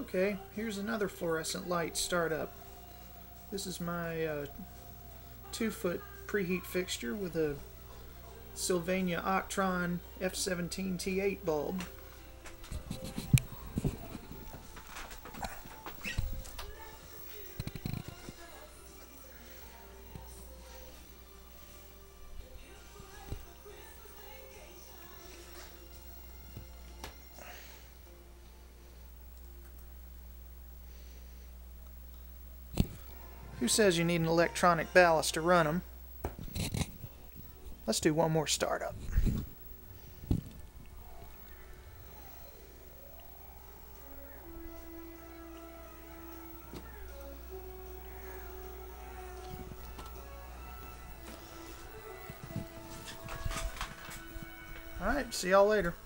Okay, here's another fluorescent light startup. This is my 2-foot preheat fixture with a Sylvania Octron F17T8 bulb. Who says you need an electronic ballast to run them? Let's do one more startup. Alright, see y'all later.